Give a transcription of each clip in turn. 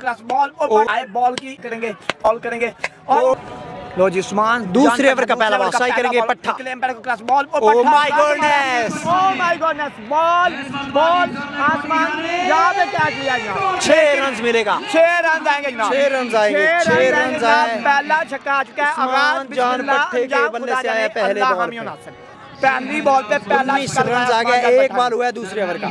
Ball की करेंगे, ball करेंगे और लो जी उस्मान दूसरे ओवर का पहला बॉल सही करेंगे Patta. Ball oh my goodness, oh my goodness, ball ball आसमान यहाँ पे क्या किया जनाब, 6 रन मिलेगा, 6 रन आएंगे जनाब, 6 रन आएंगे, 6 रन आए। पहला छक्का आ चुका है, उस्मान जान पट्टे के बल्ले से आया पहले बॉल पे। पहली बॉल पे पहला 19 रन आ गया, एक बॉल हुआ है दूसरे ओवर का,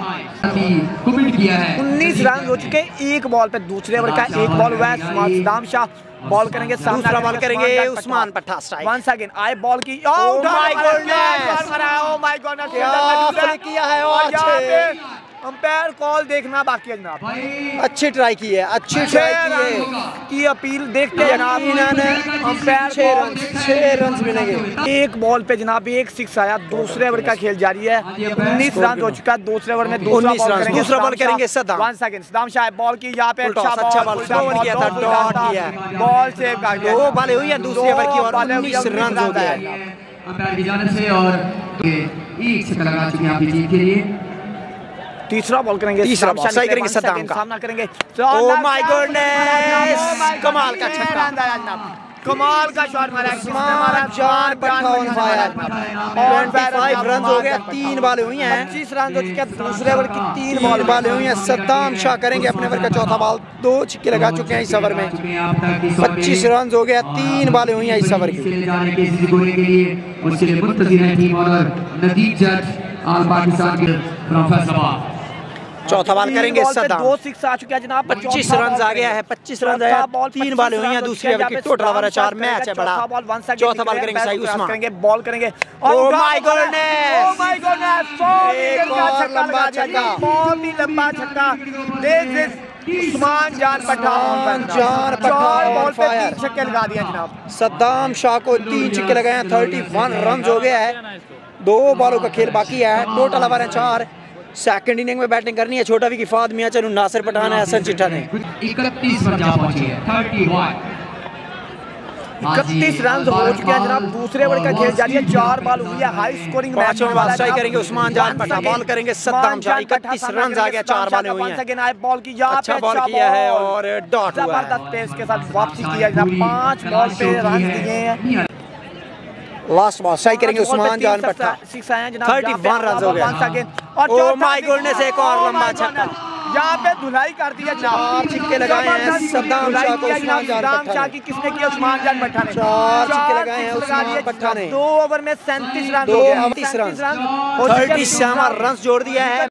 19 रन हो चुके, एक बॉल पे दूसरे ओवर का एक बॉल हुआ है। सद्दाम शाह बॉल करेंगे, दूसरा बॉल करेंगे Usman Patta strike. Once again आए बॉल की, oh my goodness, oh my goodness, क्या किया है और अंपायर कॉल देखना बाकी है जनाब, अच्छी ट्राई की है, अच्छी ट्राई की है की अपील देखते हैं जनाब, अंपायर 6 रन मिलेंगे। एक बॉल पे जनाब एक 6 आया, दूसरे ओवर का खेल जारी है, 19 रन हो चुका है दूसरे ओवर में, 19 रन, दूसरा बॉल करेंगे Saddam. One second Saddam Shah ball की यहाँ पे अच्छा बॉल किया था, डॉट किया है, बॉल सेव कर दिया, 2 बॉलें हुई है दूसरे ओवर की और 19 रन हो गए अंपायर की जानिब से और एक छक्का लगा चुके हैं अपनी टीम के लिए। तीसरा बॉल करेंगे, तीसरा बॉल सही करेंगे सद्दाम का, सामना करेंगे, ओह माय गॉडनेस, कमाल का छक्का, कमाल का शॉट मारा उस्मान जान पट्टा ऑन फायर, 25 रन हो गए, 3 बॉलें हुई हैं, 25 रन हो चुके, दूसरे ओवर की 3 बॉलें हुई हैं। सद्दाम शाह करेंगे अपने ओवर का चौथा बॉल, 2 छक्के लगा चुके हैं इस ओवर में, 25 रन हो गया, 3 बॉलें हुई हैं इस ओवर की। चौथा बॉल करेंगे सद्दाम, 2 6 आ चुके हैं जनाब, 25 रन आ गया है, 25 रन आया, 3 बॉलें हुई हैं दूसरी ओवर की, टोटल ओवर 4 मैच है बड़ा। चौथा बॉल करेंगे सही उस्मान, करेंगे बॉल करेंगे, oh my goodness, oh my goodness, एक और लंबा छक्का, बहुत ही लंबा छक्का, उस्मान जान पट्टा बॉल पे 3 छक्के लगा दिया जनाब। सद्दाम शाह को 3 छक्के लगाए हैं, 31 रन हो गया है, 2 बॉलों का खेल बाकी है, टोटल ओवर है 4। सेकंड इनिंग में बैटिंग करनी है छोटा विकीफाद मियां चनू, नासिर पठान है, हसन चिट्ठा ने 31 पर जा पहुंचे हैं, 31 रन हो चुके हैं जनाब, दूसरे ओवर का खेल जारी है, 4 बॉल हुई है, हाई स्कोरिंग मैच। पांचवें बॉल स्ट्राइक करेंगे उस्मान जान पट्टा, बॉल करेंगे सद्दाम शाह, 31 रन आ गया, 4 बॉलें हुई हैं, बॉल की यहाँ अच्छा बॉल किया है और डॉट हुआ है, जबरदस्त पेस के साथ वापसी किया जनाब, 5 बॉल पे रन दिए हैं। लास्ट बॉल स्ट्राइक करेंगे उस्मान जान पट्टा, 31 रन हो गए, ओह माय गॉडनेस, एक और लंबा छक्का, यहाँ पे धुलाई कर दिया जनाब, 4 छक्के लगाए हैं सद्दाम शाह को, उस्मान जान पट्टा की किसने किया, उस्मान जान पट्टा ने 4 छक्के लगाए हैं उस्मान पट्टा ने, 2 ओवर में 37 रन, 37 रन, 37 रन जोड़ दिया है।